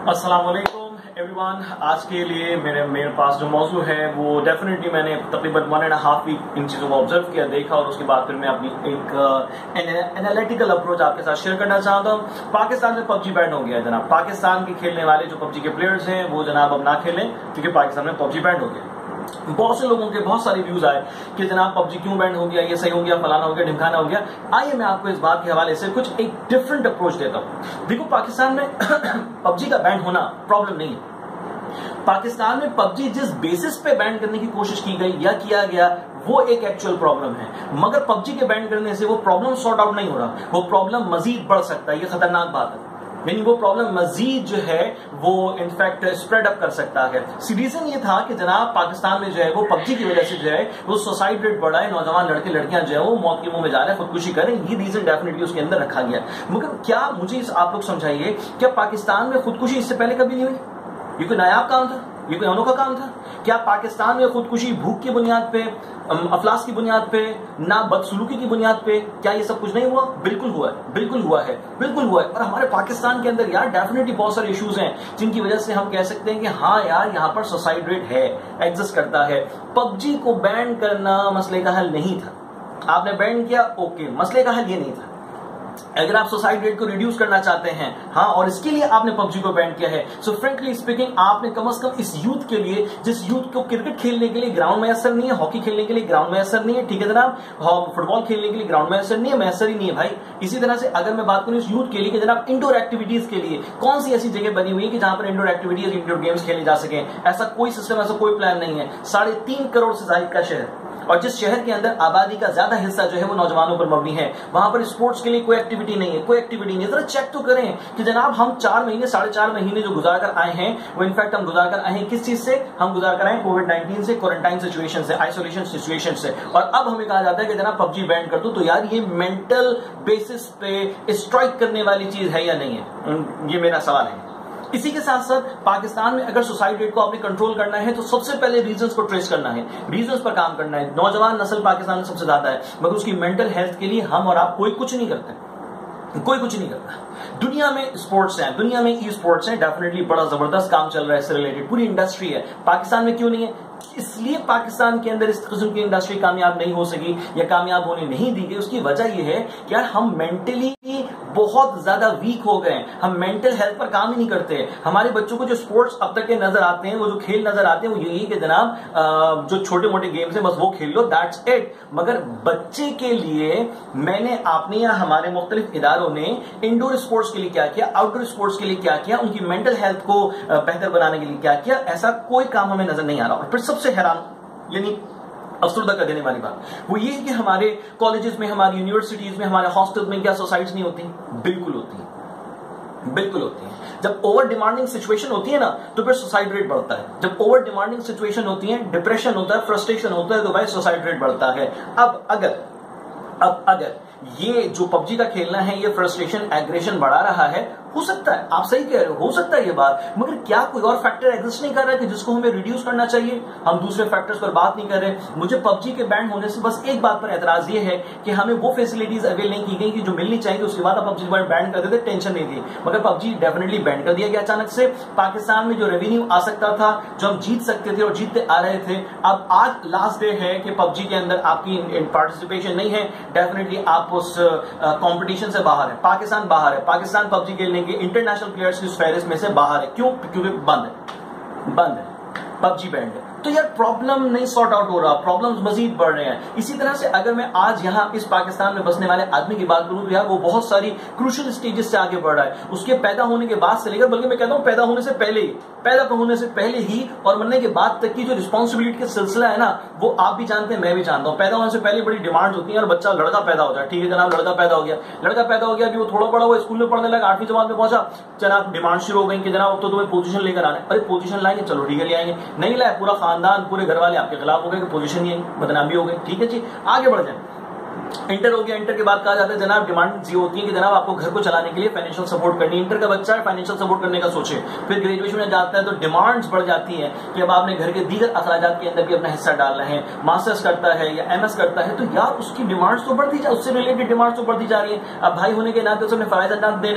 अस्सलाम वालेकुम एवरीवन। आज के लिए मेरे पास जो मौजू है वो डेफिनेटली मैंने तकरीबन 1.5 वीक इन चीज़ों को ऑब्जर्व किया, देखा और उसके बाद फिर मैं अपनी एक एनालिटिकल अप्रोच आपके साथ शेयर करना चाहता हूँ। पाकिस्तान में पबजी बैन हो गया है जनाब। पाकिस्तान के खेलने वाले जो पबजी के प्लेयर्स हैं वो जनाब अब ना खेलें क्योंकि पाकिस्तान में पबजी बैन हो गया। बहुत से लोगों के बहुत सारे व्यूज आए कि जनाब पबजी क्यों बैन हो गया, ये सही हो गया, फलाना हो गया, ढिमकाना हो गया। आइए मैं आपको इस बात के हवाले से कुछ एक डिफरेंट अप्रोच देता हूं। देखो, पाकिस्तान में पबजी का बैन होना प्रॉब्लम नहीं है। पाकिस्तान में पबजी जिस बेसिस पे बैन करने की कोशिश की गई या किया गया वो एक एक्चुअल प्रॉब्लम है, मगर पबजी के बैन करने से वो प्रॉब्लम सॉर्ट आउट नहीं हो रहा, वो प्रॉब्लम मजीद बढ़ सकता है। ये खतरनाक बात है, यानी वो प्रॉब्लम मजीद जो है वो इनफैक्ट स्प्रेड अप कर सकता है। रीजन ये था कि जनाब पाकिस्तान में जो है वो पबजी की वजह से जो है वो सुसाइड रेट बढ़ा है, नौजवान लड़के लड़कियां जो है वो मौत के मुंह में जा रहे हैं, खुदकुशी कर रहे हैं। ये रीजन डेफिनेटली उसके अंदर रखा गया। मगर क्या मुझे आप लोग समझाइए, क्या पाकिस्तान में खुदकुशी इससे पहले कभी नहीं हुई? ये कोई नायाब काम था? ये कोई अनोखा काम था? क्या पाकिस्तान में खुदकुशी भूख की बुनियाद पे, अफलास की बुनियाद पे, ना बदसलूकी की बुनियाद पे, क्या ये सब कुछ नहीं हुआ? बिल्कुल हुआ है, बिल्कुल हुआ है, बिल्कुल हुआ है। और हमारे पाकिस्तान के अंदर यार डेफिनेटली बहुत सारे इश्यूज हैं जिनकी वजह से हम कह सकते हैं कि हाँ यार यहाँ पर सुसाइड रेट है, एग्जिस्ट करता है। पबजी को बैन करना मसले का हल नहीं था। आपने बैन किया, ओके, मसले का हल ये नहीं था। अगर आप सुसाइड रेट को रिड्यूस करना चाहते हैं, हाँ, और इसके लिए आपने पबजी को बैन किया है, सो फ्रेंकली स्पीकिंग आपने कम से कम इस यूथ के लिए, जिस यूथ को क्रिकेट खेलने के लिए ग्राउंड में असर नहीं है, हॉकी खेलने के लिए ग्राउंड में असर नहीं है, ठीक है जनाब, फुटबॉल खेलने के लिए ग्राउंड में असर नहीं है, मैसर ही नहीं है भाई। इसी तरह से अगर मैं बात करूं इस यूथ के लिए कि जनाब इंडोर एक्टिविटीज के लिए कौन सी ऐसी जगह बनी हुई है कि जहां पर इंडोर एक्टिविटीज, इंडोर गेम्स खेले जा सके? ऐसा कोई सिस्टम, ऐसा कोई प्लान नहीं है। 3.5 करोड़ से ज्यादा का शहर, और जिस शहर के अंदर आबादी का ज्यादा हिस्सा जो है वो नौजवानों पर मबनी है, वहां पर स्पोर्ट्स के लिए कोई एक्टिविटी नहीं है, कोई एक्टिविटी नहीं है। जरा चेक तो करें कि जनाब हम 4 महीने, 4.5 महीने जो गुजार कर आए हैं वो इनफैक्ट हम गुजार कर आए हैं किस चीज से? हम गुजार कर आए कोविड-19 से, क्वारंटाइन सिचुएशन से, आइसोलेशन सिचुएशन से। और अब हमें कहा जाता है कि जनाब पबजी बैन कर दो। तो यार ये मेंटल बेसिस पे स्ट्राइक करने वाली चीज है या नहीं है? ये मेरा सवाल है। इसी के साथ साथ पाकिस्तान में अगर सुसाइड रेट को आपने कंट्रोल करना है तो सबसे पहले रीजंस को ट्रेस करना है, रीजंस पर काम करना है। नौजवान नस्ल पाकिस्तान में सबसे ज्यादा है, मगर उसकी मेंटल हेल्थ के लिए हम और आप कोई कुछ नहीं करते, कोई कुछ नहीं करता। दुनिया में स्पोर्ट्स हैं, दुनिया में ई स्पोर्ट्स हैं, डेफिनेटली बड़ा जबरदस्त काम चल रहा है इससे रिलेटेड, पूरी इंडस्ट्री है। पाकिस्तान में क्यों नहीं है? इसलिए पाकिस्तान के अंदर इस किस्म की इंडस्ट्री कामयाब नहीं हो सकी या कामयाब होने नहीं दी गई। उसकी वजह यह है कि यार हम मेंटली बहुत ज्यादा वीक हो गए, हम मेंटल हेल्थ पर काम ही नहीं करते। हमारे बच्चों को जो स्पोर्ट्स अब तक के नजर आते हैं, वो जो खेल नजर आते हैं, वो यही कि जनाब जो छोटे मोटे गेम्स हैं बस वो खेल लो, दैट्स इट। मगर बच्चे के लिए मैंने, आपने या हमारे मुख्तलिफ इदारों ने इंडोर स्पोर्ट्स के लिए क्या किया, आउटडोर स्पोर्ट्स के लिए क्या किया, उनकी मेंटल हेल्थ को बेहतर बनाने के लिए क्या किया, ऐसा कोई काम हमें नजर नहीं आ रहा। और फिर सबसे हैरान यानी अफसरदा कर देने वाली बात वो ये है कि हमारे कॉलेजेस में, हमारी यूनिवर्सिटीज में, हमारे हॉस्टल में क्या सुसाइड्स नहीं होती? बिल्कुल होती है, बिल्कुल होती है। जब ओवर डिमांडिंग सिचुएशन होती है ना तो फिर सुसाइड रेट बढ़ता है। जब ओवर डिमांडिंग सिचुएशन होती है, डिप्रेशन होता है, फ्रस्ट्रेशन होता है, तो भाई सुसाइड रेट बढ़ता है। अब अगर ये जो पबजी का खेलना है ये फ्रस्ट्रेशन, एग्रेशन बढ़ा रहा है, हो सकता है, आप सही कह रहे हो, हो सकता है ये बात, मगर क्या कोई और फैक्टर एग्जिस्ट नहीं कर रहा है कि जिसको हमें रिड्यूस करना चाहिए? हम दूसरे फैक्टर्स पर बात नहीं कर रहे। मुझे पबजी के बैन होने से बस एक बात पर एतराज ये है कि हमें वो फैसिलिटीज अवेल नहीं की गई कि जो मिलनी चाहिए, उसके बाद आप पबजी बैन कर देते, टेंशन नहीं थी। मगर पबजी डेफिनेटली बैन कर दिया गया अचानक से। पाकिस्तान में जो रेवेन्यू आ सकता था, जो हम जीत सकते थे और जीतते आ रहे थे, अब आज लास्ट डे है कि पबजी के अंदर आपकी पार्टिसिपेशन नहीं है, डेफिनेटली आप उस कंपटीशन से बाहर है। पाकिस्तान बाहर है, पाकिस्तान पबजी खेलने के इंटरनेशनल प्लेयर्स की फहरिस्त में से बाहर है। क्यों? क्योंकि बंद है, पबजी बैंड है। तो यार प्रॉब्लम नहीं सॉर्ट आउट हो रहा, प्रॉब्लम्स मजीद बढ़ रहे हैं। इसी तरह से अगर मैं आज यहाँ इस पाकिस्तान में बसने वाले आदमी की बात करूं तो यार वो बहुत सारी क्रूशियल स्टेजेस से आगे बढ़ रहा है, उसके पैदा होने के बाद से लेकर, बल्कि मैं कहता हूं पैदा होने से पहले ही, पैदा होने से पहले ही और मरने के बाद तक की जो रिस्पॉन्सिबिलिटी का सिलसिला है ना, वो आप भी जानते हैं, मैं भी जानता हूं। पैदा होने से पहले बड़ी डिमांड होती है, और बच्चा लड़का पैदा हो जाए, ठीक है जनाब, लड़का पैदा हो गया, अभी वो थोड़ा बड़ा हुआ, स्कूल में पढ़ने लगा, 8वीं जमात में पहुंचा, जनाब डिमांड शुरू हो गई कि जनाब अब तो तुम्हें पोजीशन लेकर आना है। अरे पोजीशन लाएंगे, चलो ठीक है ले आएंगे, नहीं लाए, पूरा खानदान, पूरे घर वाले आपके खिलाफ हो गए कि पोजीशन नहीं है, बदनामी हो गई, ठीक है जी, आगे बढ़ जाए। इंटर हो गया, इंटर के बाद कहा जाता है जनाब डिमांड ये होती है कि जनाब आपको घर को चलाने के लिए फाइनेंशियल सपोर्ट करनी है। इंटर का बच्चा फाइनेंशियल सपोर्ट करने का सोचे, फिर ग्रेजुएशन में जाता है तो डिमांड्स बढ़ जाती है कि अब आपने घर के दीगर अखराजात के अंदर भी अपना हिस्सा डालना है। मास्टर्स करता है या एमएस करता है तो यार उसकी डिमांड्स तो बढ़ती जा, उससे रिलेटेड डिमांड्स तो बढ़ती जा रही है। अब भाई होने के नाते उसने फराइज अंदाज देने हैं,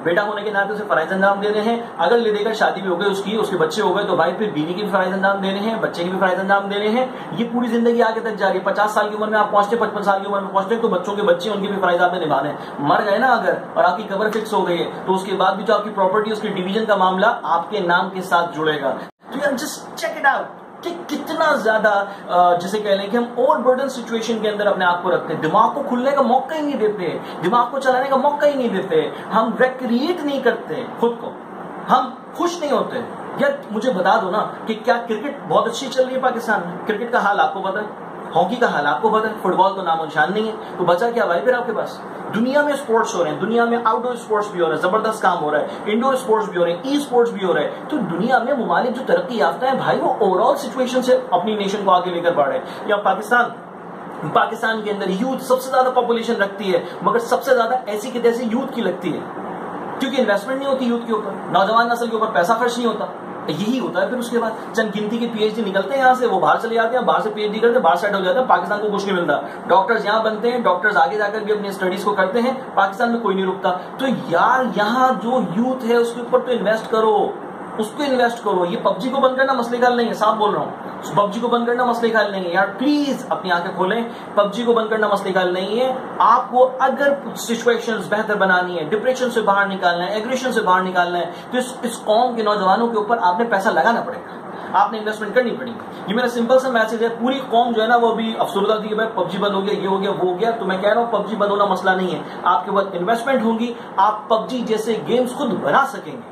बेटा होने के नाते उसे फराइज अंजाम देने हैं, अगर ले देकर शादी भी हो गई उसकी, उसके बच्चे हो गए तो भाई फिर बीवी की भी फराइज अंजाम देने हैं, बच्चे की भी फराइज अंजाम देने हैं। ये पूरी जिंदगी आगे तक जा रही है। 50 साल की उम्र में आप पहुंचते, 55 साल की उम्र में पहुंचते तो बच्चों के बच्चे, उनकी भी फराइज आपने निभाने हैं। मर गए ना अगर और आपकी कब्र फिक्स हो गई है तो उसके बाद भी जो आपकी प्रॉपर्टी, उसके डिवीजन का मामला आपके नाम के साथ जुड़ेगा। तो यार जस्ट चेक इट आउट कि कितना ज्यादा जिसे कह लें कि हम ओवर बर्डन सिचुएशन के अंदर अपने आप को रखते हैं, दिमाग को खुलने का मौका ही नहीं देते, दिमाग को चलाने का मौका ही नहीं देते, हम रिक्रिएट नहीं करते खुद को, हम खुश नहीं होते। यार मुझे बता दो ना कि क्या क्रिकेट बहुत अच्छी चल रही है पाकिस्तान में? क्रिकेट का हाल आपको पता है, हॉकी का हाल आपको पता है, फुटबॉल तो नामो निशान नहीं है। तो बचा क्या भाई फिर आपके पास? दुनिया में स्पोर्ट्स हो रहे हैं, दुनिया में आउटडोर स्पोर्ट्स भी हो रहे हैं, जबरदस्त काम हो रहा है, इंडोर स्पोर्ट्स भी हो रहे हैं, ई स्पोर्ट्स भी हो रहे हैं। तो दुनिया में ममालिक जो तरक्की याफ्ता है भाई, वो ओवरऑल सिचुएशन से अपनी नेशन को आगे लेकर बढ़ रहे हैं। या पाकिस्तान के अंदर यूथ सबसे ज्यादा पॉपुलेशन रखती है, मगर सबसे ज्यादा ऐसी की तैसी यूथ की लगती है, क्योंकि इन्वेस्टमेंट नहीं होती यूथ के ऊपर, नौजवान नस्ल के ऊपर पैसा खर्च नहीं होता। यही होता है फिर उसके बाद चंद गिनती के पीएचडी निकलते हैं यहाँ से, वो बाहर चले जाते हैं, बाहर से पीएचडी करते हैं, बाहर सेट हो जाते हैं, पाकिस्तान को कुछ नहीं मिलता। डॉक्टर्स यहाँ बनते हैं, डॉक्टर्स आगे जाकर भी अपनी स्टडीज को करते हैं, पाकिस्तान में कोई नहीं रुकता। तो यार यहाँ जो यूथ है उसके ऊपर तो इन्वेस्ट करो, उसको इन्वेस्ट करो। ये पबजी को बंद करना मसले का हल नहीं है, साफ बोल रहा हूँ, पबजी को बंद करना मसले का हल नहीं है यार, प्लीज अपनी आंखें खोलें। पबजी को बंद करना मसले का हल नहीं है। आपको अगर सिचुएशंस बेहतर बनानी है, डिप्रेशन से बाहर निकालना है, एग्रेशन से बाहर निकालना है, तो इस कौम के नौजवानों के ऊपर आपने पैसा लगाना पड़ेगा, आपने इन्वेस्टमेंट करनी पड़ेगी। ये मेरा सिंपल सा मैसेज है। पूरी कौम जो है ना वो अभी अफसरदा थी कि भाई पबजी बंद हो गया, ये हो गया, वो हो गया। तो मैं कह रहा हूँ पबजी बंद होना मसला नहीं है, आपके पास इन्वेस्टमेंट होगी, आप पबजी जैसे गेम्स खुद बना सकेंगे।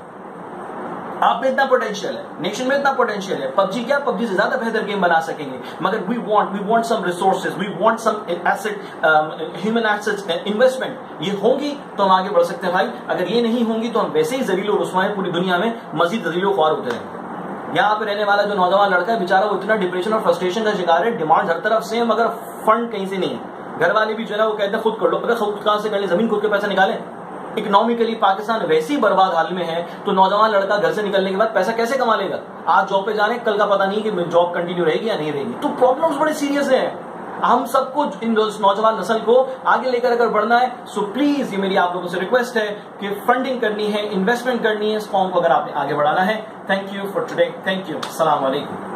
आप में इतना पोटेंशियल है, नेशन में इतना पोटेंशियल है, पबजी क्या, पबजी से ज्यादा बेहतर गेम बना सकेंगे। मगर we want some resources, we want some asset, human assets, investment. ये होंगी तो हम आगे बढ़ सकते हैं भाई, अगर ये नहीं होंगी तो हम वैसे ही जलीलो रुस्वा हैं, पूरी दुनिया में मजीद जलीलो ख्वार होते रहेंगे। यहाँ पे रहने वाला जो नौजवान लड़का है बेचारा, वो इतना डिप्रेशन और फ्रस्ट्रेशन का शिकार है, डिमांड हर तरफ से है मगर फंड कहीं से नहीं है। घर वाले भी जो है वो कहते हैं खुद कर लो, अगर खुद कहां से कर ले, जमीन खुद के पैसे निकालें। इकोनॉमिकली पाकिस्तान वैसे ही बर्बाद हाल में है, तो नौजवान लड़का घर से निकलने के बाद पैसा कैसे कमा लेगा? आज जॉब पे जा रहे हैं, कल का पता नहीं कि जॉब कंटिन्यू रहेगी या नहीं रहेगी। तो प्रॉब्लम्स बड़े सीरियस हैं। हम सबको, इन नौजवान नस्ल को आगे लेकर अगर बढ़ना है, सो प्लीज ये मेरी आप लोगों से रिक्वेस्ट है कि फंडिंग करनी है, इन्वेस्टमेंट करनी है, इस कॉम को अगर आपने आगे बढ़ाना है। Thank you for today, thank you, अस्सलाम वालेकुम।